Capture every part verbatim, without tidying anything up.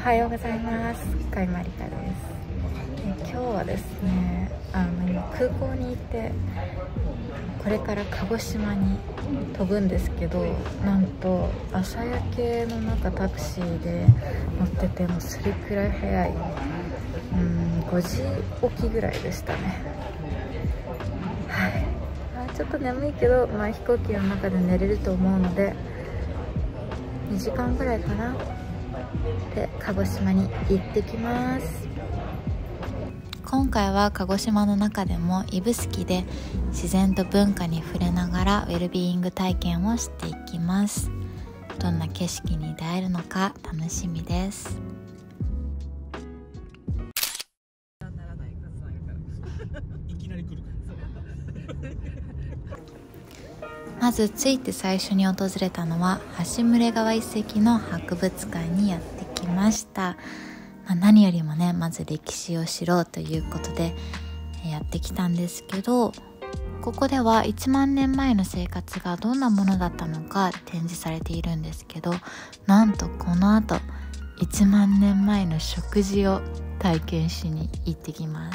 はようございます。深井まりかです。今日はですね、あの今空港にいて、これから鹿児島に飛ぶんですけど、なんと朝焼けの中タクシーで乗ってて、もうそれくらい早い、うん、ごじ起きぐらいでしたね。はい、あちょっと眠いけど、まあ、飛行機の中で寝れると思うのでにじかんぐらいかなで鹿児島に行ってきます。今回は鹿児島の中でも指宿で自然と文化に触れながらウェルビーイング体験をしていきます。どんな景色に出会えるのか楽しみです。まず着いて最初に訪れたのは橋牟川遺跡の博物館にやってきました。まあ、何よりもね、まず歴史を知ろうということでやってきたんですけど、ここではいちまんねんまえの生活がどんなものだったのか展示されているんですけど、なんとこの後いちまんねんまえの食事を体験しに行ってきます。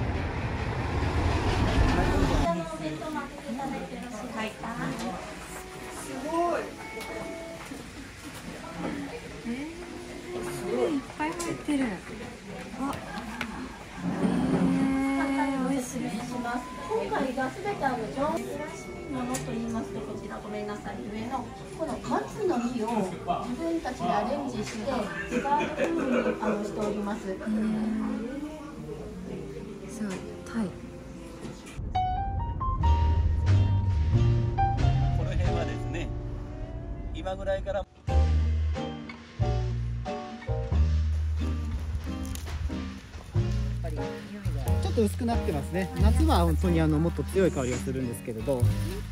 いっぱい入ってる。あ、えー、美味しい。 今回がすべてあの上珍しいものと言いますと、こちらごめんなさい、上のこのカツの実を自分たちでアレンジしてデザート風にあのしております。すごい、 タイ。 この辺はですね、今ぐらいからちょっと薄くなってますね。夏は本当にあのもっと強い香りがするんですけれど。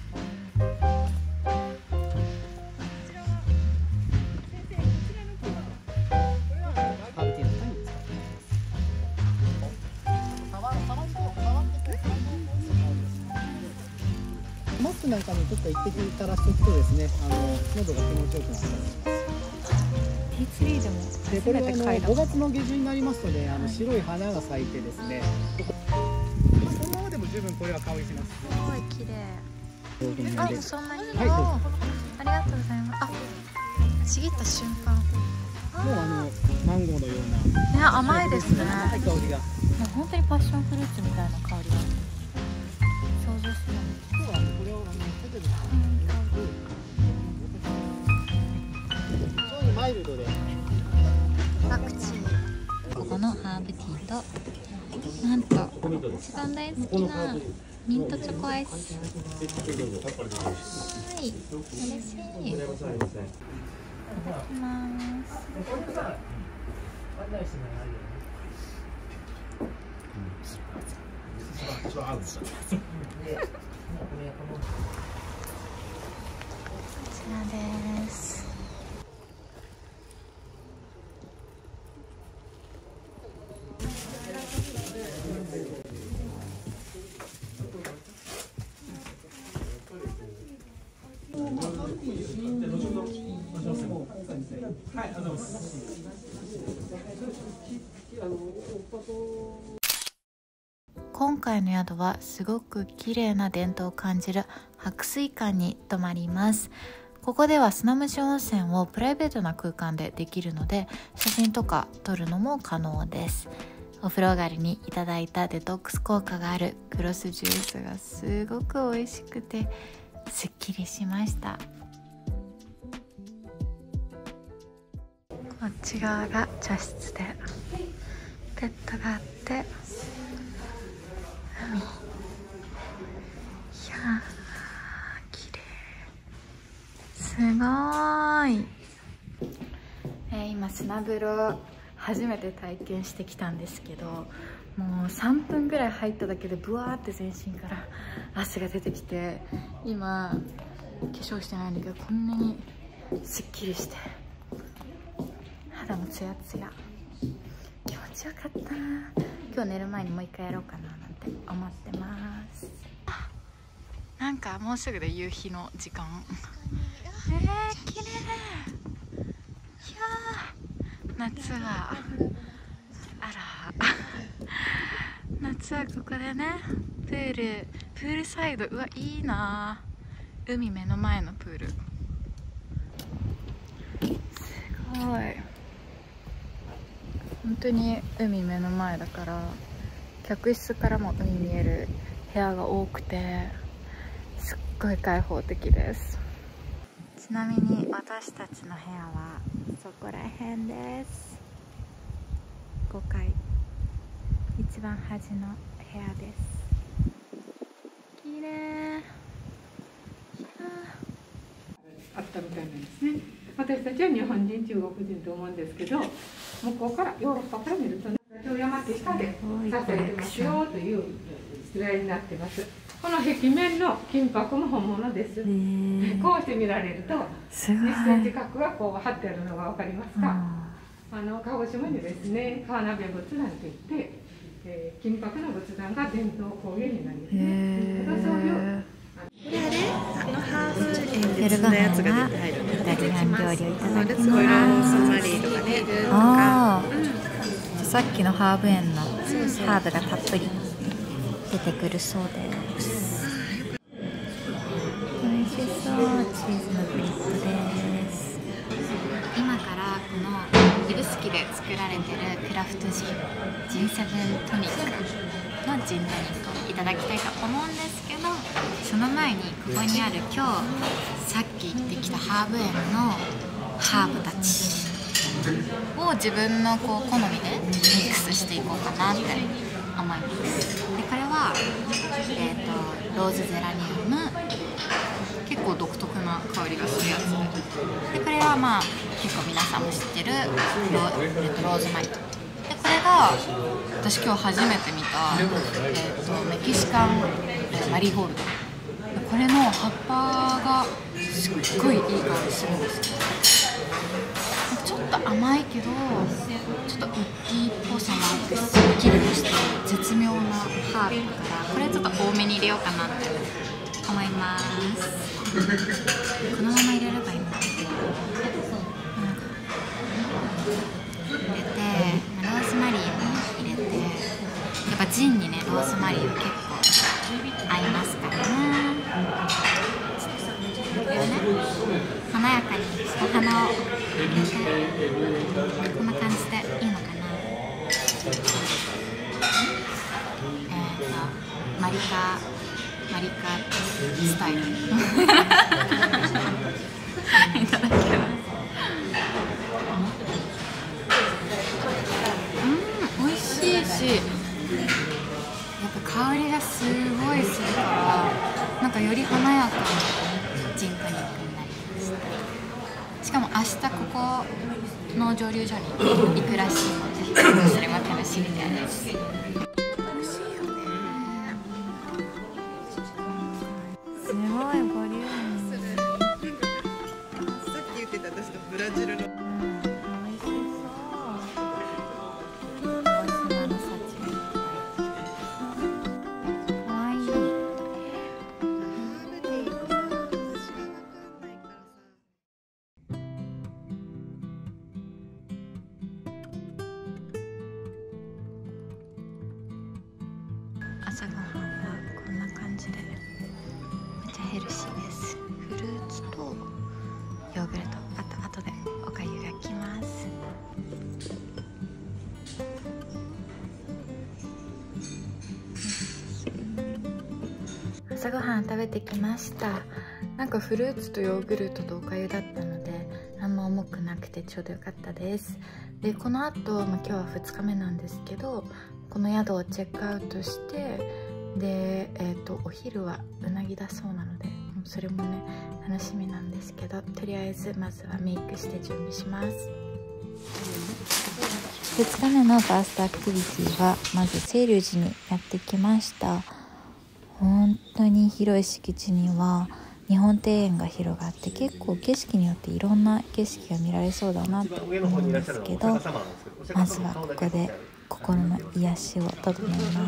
マスクなんかにちょっと一滴垂らしておくとですね、あの喉が気持ちよくなったりします。 ティーツリーでもでこれはあのごがつの下旬になりますので、あの白い花が咲いてですね、そのままでも十分これは香りします。 すごい綺麗。あ、そんなに。 はい、 ありがとうございます。あ、ちぎった瞬間。 もうあのマンゴーのような。 ね、甘いですね。 香りが。 もう本当にパッションフルーツみたいな香りが想像する。 今日はこれをあのホテルで。非常にマイルドで。 パクチー。ここのハーブティーと、なんと一番大好きなミントチョコアイス。はい、嬉しい。いただきます。こちらです。今回の宿はすごく綺麗な伝統を感じる白水館に泊まります。ここでは砂蒸し温泉をプライベートな空間でできるので、写真とか撮るのも可能です。お風呂上がりにいただいたデトックス効果があるクロスジュースがすごく美味しくてすっきりしました。こっち側が茶室でベッドがあって海。いやー綺麗。すごーい。えー、今砂風呂初めて体験してきたんですけど、もうさんぷんぐらい入っただけでブワーって全身から汗が出てきて、今化粧してないんだけどこんなにすっきりして肌もツヤツヤ、気持ちよかった。今日寝る前にもう一回やろうかななんて思ってます。なんかもうすぐで夕日の時間。えー、綺麗。いやー、 夏はあら夏はここでね、プールプールサイド、うわいいな、海目の前のプール、すごい、本当に海目の前だから客室からも海見える部屋が多くてすっごい開放的です。ちなみに私たちの部屋はそこら辺です。ごかい一番端の部屋です。きれい。 あったみたいなんですね。私たちは日本人、中国人と思うんですけど、向こうからヨーロッパから見るとね、山手下で支えてますよというぐらいになってます。この壁面の金箔も本物です。こうして見られるといっセンチ角がこう貼ってあるのが分かりますか。あの鹿児島にですね、川鍋仏壇といって、えー、金箔の仏壇が伝統工芸になりますね。そういう夜ご飯はイタリアン料理をいただきます。ああ、さっきのハーブ園のハーブがたっぷり出てくるそうです。美味しそう。チーズのフリットです。今からこの指宿で作られてるクラフトジン ジーセブン トニックのジントニックをいただきたいと思うんですけど、その前にここにある今日さっき行ってきたハーブ園のハーブたちを自分のこう好みでミックスしていこうかなって思います。でこれは、えー、とローズゼラニウム、結構独特な香りがするやつで、でこれはまあ結構皆さんも知ってるロー、えー、とローズマリーで、これが私今日初めて見た、えー、とメキシカンマリーゴールド、これの葉っぱがすっごいいい香りするんですよ。ちょっと甘いけどちょっとウッディーっぽさもあってすっきりとして絶妙なハーブだから、これちょっと多めに入れようかなって思います。このまま入れればいいのかな。入れてローズマリーも入れて、やっぱジンにねローズマリーは結構合いますからね。これをね華やかにお花を入れて、こんな感じでいいのかな。えーとマリカマリカスタイルいただきます。うん、美味しいし、やっぱ香りがすごいするから、なんかより華やかなジントニックになりました。しかも明日ここの蒸留所に行くらしいので、それも楽しみです。美味しいよね。すごいボリューミー。 さっき言ってた私のブラジルの。 朝ごはんはこんな感じでめっちゃヘルシーです。フルーツとヨーグルト、あと後でおかゆがきます。朝ごはん食べてきました。なんかフルーツとヨーグルトとおかゆだったのであんま重くなくてちょうどよかったです。でこの後、まあ、今日はふつかめなんですけど、この宿をチェックアウトして、で、えーと、お昼はうなぎだそうなので、それもね楽しみなんですけど、とりあえずまずはメイクして準備します。ふつかめのファーストアクティビティはまず清流寺にやってきました。本当に広い敷地には日本庭園が広がって、結構景色によっていろんな景色が見られそうだなと思うんですけど、まずはここで心の癒しを整えます。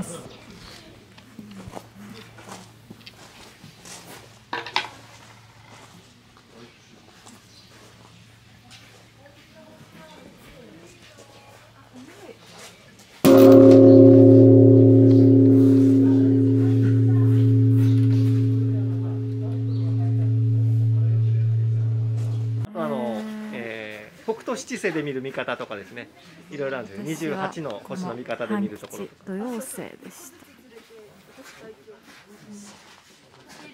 北斗七星で見る見方とかですね、いろいろあるんですよ。にじゅうはちの星の見方で見るところとか。 土曜星でした。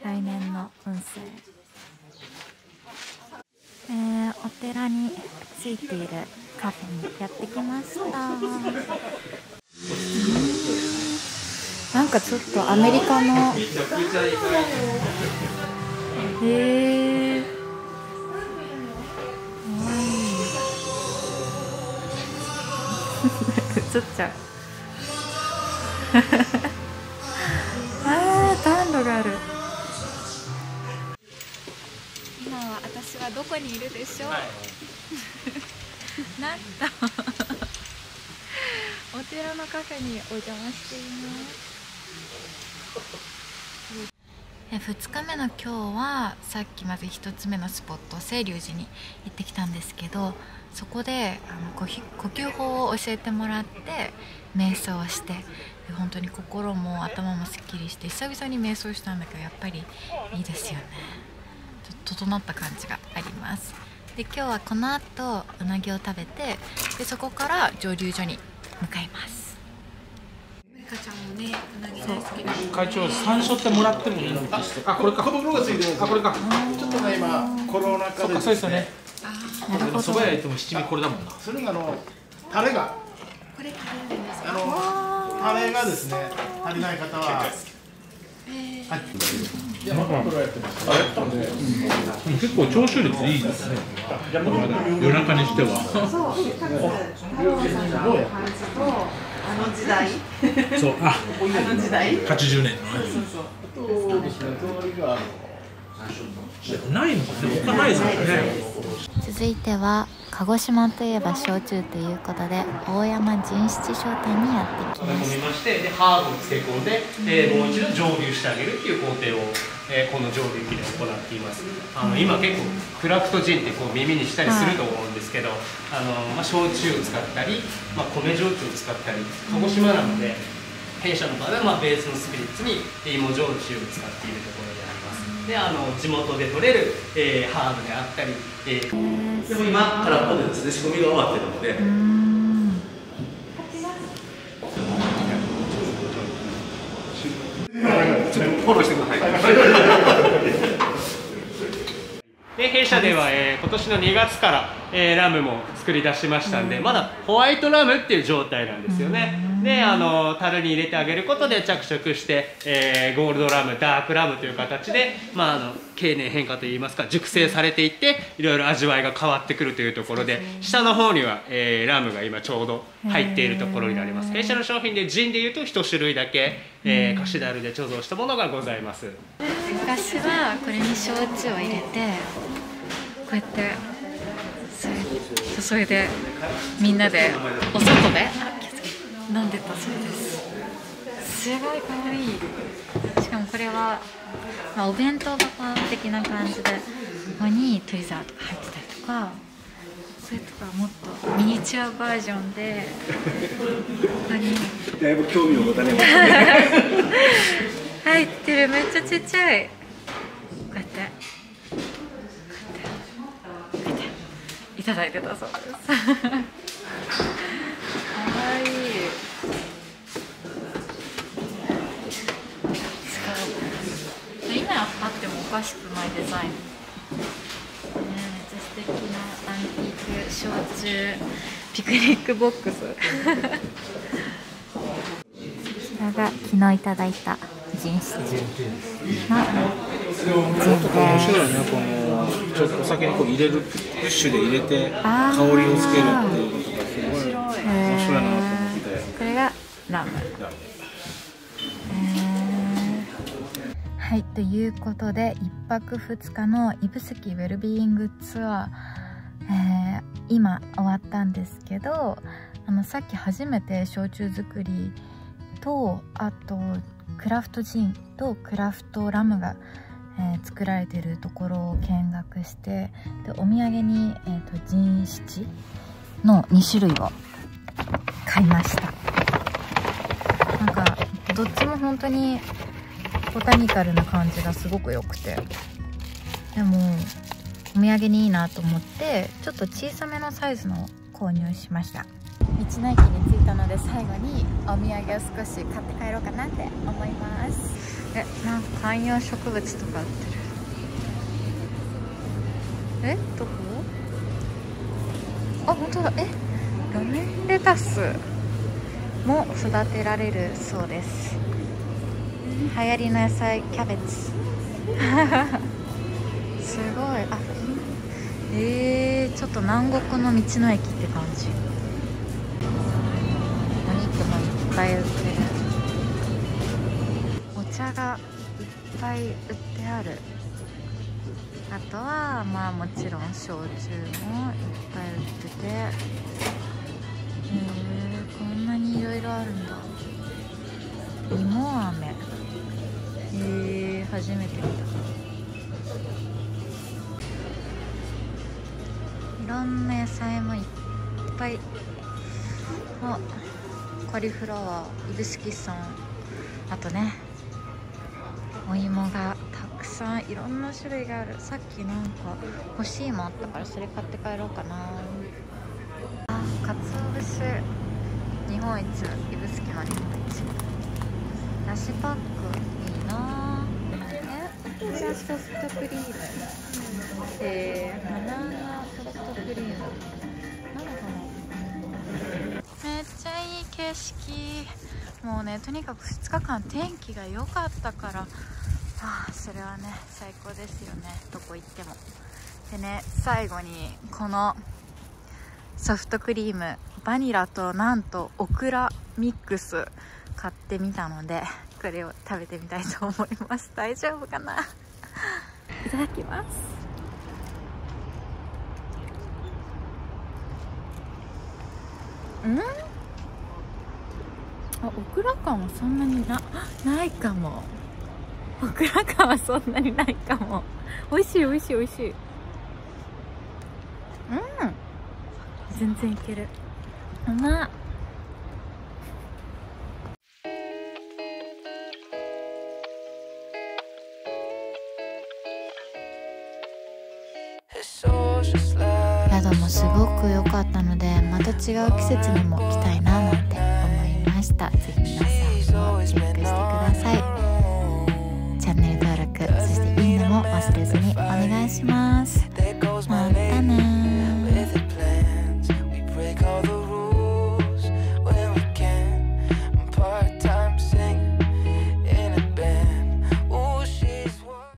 来年の運勢。えー、お寺についているカフェにやってきました。なんかちょっとアメリカのへえー、かわいい。映っちゃう。あー、暖炉がある。今は私はどこにいるでしょう、はい、なんとお寺のカフェにお邪魔しています。えふつかめの今日はさっきまずひとつめのスポット清流寺に行ってきたんですけど、そこであの呼吸法を教えてもらって瞑想をして、で本当に心も頭もすっきりして、久々に瞑想したんだけどやっぱりいいですよね。ちょっと整った感じがあります。で今日はこの後うなぎを食べて、でそこから蒸留所に向かいます。 会長、山椒ってもらってもいいんですか。あ、これか。このがついてる。あ、これか。ちょっとね、今コロナ禍で。そうですよね。そば屋行っても七味これだもんな。それがあのタレが。これあのタレがですね、足りない方は。結構聴取率いいですね。夜中にしては。 あの時代。 そう、あ、 あの時代。 はちじゅうねん。そうですね。ないのかね、他ないですよね。 続いては鹿児島といえば焼酎ということで大山神七商店にやってきました。 飲みまして、でハーブを漬け込んで、えー、もう一度蒸留してあげるっていう工程を、えー、この蒸留機で行っています。あの今結構クラフトジンってこう耳にしたりすると思うんですけど、はい、あのまあ、焼酎を使ったり、まあ、米焼酎を使ったり、鹿児島なので弊社の場合はまあベースのスピリッツに芋焼酎を使っているところであります。であの地元で採れる、えー、ハーブであったり、えー、でも今空っぽでですね、仕込みが終わっているので。ちょっとフォローしてください。で弊社では、えー、今年のにがつから、えー、ラムも作り出しましたんで、まだホワイトラムっていう状態なんですよね。であの樽に入れてあげることで着色して、えー、ゴールドラム、ダークラムという形で、まあ、あの経年変化といいますか熟成されていっていろいろ味わいが変わってくるというところで、下の方には、えー、ラムが今ちょうど入っているところになります。弊社の商品でジンでいうといち種類だけ、えー、菓子樽で貯蔵したものがございます。 昔はこれに焼酎を入れてこうやって注いでみんなでお外で飲んでたそうです。すごいかわいい。しかもこれは、まあ、お弁当箱的な感じでここにトリザーとか入ってたりとか、それとかもっとミニチュアバージョンでここにだいぶ興味を持たれますね。 入ってる。めっちゃちっちゃい。こうやってこうやってこうやっていただいてたそうです。かわいい。今あってもおかしくないデザイン。ね、めっちゃ素敵なアンティーク焼酎ピクニックボックス。こちらが昨日いただいたジンシチのジンです。 面白いね、このちょっとお酒にこう入れるプッシュで入れて香りをつけるっていうのとかすごい面白いなと思って。 これがラム。はい、ということでいっぱくふつかの指宿ウェルビーイングツアー、えー、今終わったんですけど、あのさっき初めて焼酎作りとあとクラフトジンとクラフトラムが、えー、作られているところを見学して、でお土産に、えー、とジン七のに種類を買いました。なんかどっちも本当にボタニカルな感じがすごく良くて、でもお土産にいいなと思ってちょっと小さめのサイズのを購入しました。道の駅に着いたので最後にお土産を少し買って帰ろうかなって思います。え、なんか観葉植物とか売ってる。え、どこ？あ、本当だ。え、路面レタスも育てられるそうです。流行りの野菜キャベツすごい。あ、えー、ちょっと南国の道の駅って感じ。お肉もいっぱい売ってる。お茶がいっぱい売ってある。あとはまあもちろん焼酎もいっぱい売ってて、えー、こんなにいろいろあるんだ。芋飴、えー、初めて見た。いろんな野菜もいっぱい。あ、カリフラワー、指宿村、あとねお芋がたくさん、いろんな種類がある。さっきなんか欲しいもんあったからそれ買って帰ろうかな。あ、かつお節日本一、指宿の日本一。だしパックいいな。え、これはソフトクリーム、えー、バナナソフトクリーム、なるほど。めっちゃいい景色。もうね、とにかくふつかかん天気が良かったから、はあ、それはね最高ですよね、どこ行っても。でね、最後にこのソフトクリーム、バニラとなんとオクラミックス買ってみたので、これを食べてみたいと思います。大丈夫かないただきます。うん、あ、オクラ感はそんなになないかも。オクラ感はそんなにないかも。美味しい美味しい美味しい。うん、全然いける。うまっ。宿もすごく良かったので、また違う季節にも来たいななんて思いました。ぜひ皆さんもチェックしてください。チャンネル登録、そしていいねも忘れずにお願いします。またね。